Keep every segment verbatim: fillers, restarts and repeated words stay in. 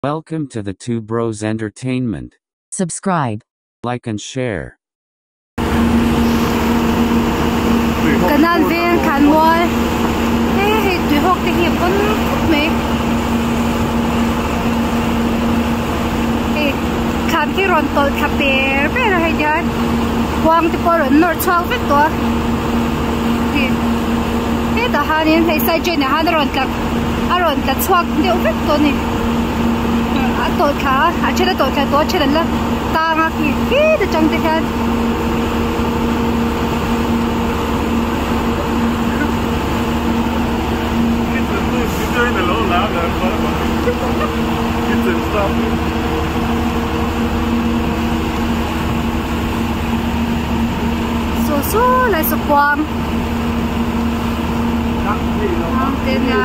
Welcome to the Two Bros Entertainment. Subscribe. Like and share. Canal ven kan moi. Hey hey, tu hok te hi pun me. Hey, kan ki ron tol kaper pe ra hai jan. Wang te por nor chang ve to. Hey, hey da hanin hey sai je ne han ron tak. Aron ta chwak de ve to ni. A tol kha, a chela tol kha to chela la. Ta nga ki hi de chang te kha. Doing a little louder, but it's in stuff. So so lại sụp quang. Nang tên nha.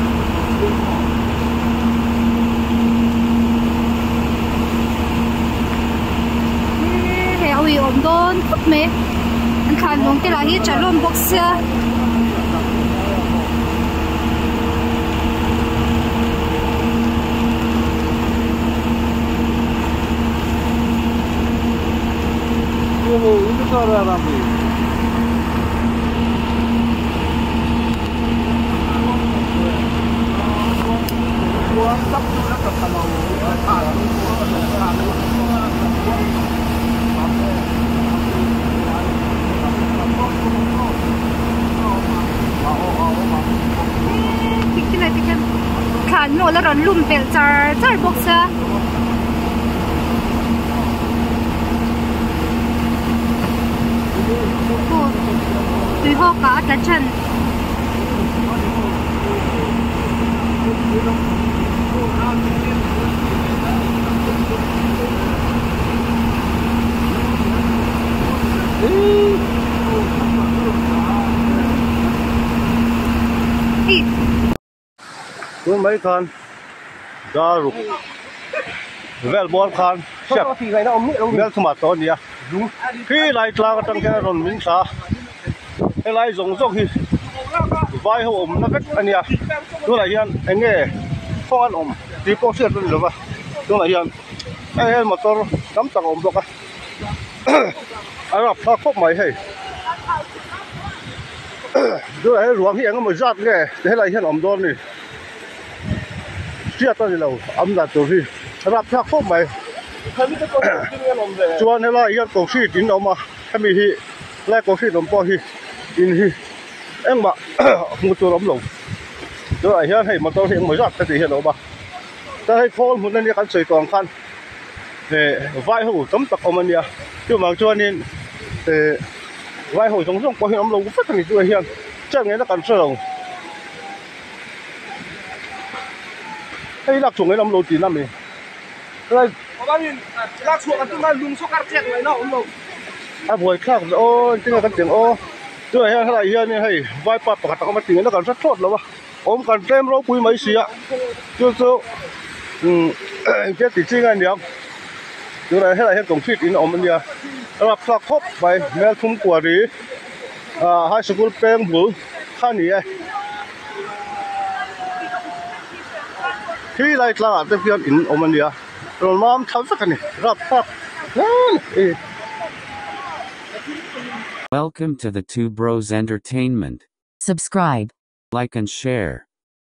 Heo ôm đôn phút mẹ. Anh khăn luôn cái là hi trả luôn box ya. Oh, ini cara ramai. Buat tak sudah ketemu. Cái này thì khán nổ là rắn lùm bèo char char box ya. Tùy hô cả cả chân. Tôi mấy con đã rụt vel bol con chef vel tomato nia khi lại la cái cái ron min sa cái lại dùng dùng thì vai hồ ôm nó vết anh nia tôi lại hiện anh nghe không ăn ôm thì có chuyện luôn rồi tôi lại hiện anh em motor cắm tàu ôm được à anh gặp thắc phúc mày hay tôi lại ruộng hiện cái một giọt nghe thế lại hiện ôm đòn này chia tay lâu ấm đặt tôi điรับทักพวกใหม่ชวนให้เราอีกกองชีดินออกมาให้มีที่แลกกองชีลมปอที่อินที่เอ็งบะมูตัวล้มลงเดี๋ยวไอ้เหี้ยให้มาตัวเองมาจัดแต่ที่เห็นออกมาแต่ให้โค้งหุ่นนั่นนี่กันสวยกองคันเนี่ยไหวหูต้มตักออกมาเนี่ยที่มาชวนนี่เออไหวหูสงสงปอที่ล้มลงก็ฟัดนี่ตัวเหี้ยเจ้าเงี้ยนักการเสื่อมไอ้ลักส่งไอ้ล้มลงตีน้ำนี่เลยเพราะว่านี่ลักส่งกันตั้งแต่ลุงสุกการเจ็ดเลยเนาะล้มลงอ่ะบ่อยข้าวโอ้จริงๆกันเสียงโอ้ด้วยเฮ้ยอะไรเฮ้ยนี่ให้ไหวปั๊บปกติเขามาตีนักการสัตว์ทอดแล้ววะอมกันเต็มเราปุยไม่เสียจู่ๆอืมเจ้าติดจริงกันเดียวด้วยให้อะไรให้กองชีดอินอมมันเนี่ยรับสักครบไปแม่ทุ่มกว่าดีอ่าให้สกุลแป้งบุ๋ข้าหนีไอ้ที่ไรกลางจะเพียงอินอมันเดียเราล้อมทำสักนี่รับปั๊บนั่นเอง Welcome to the Two Bros Entertainment. Subscribe. Like and share.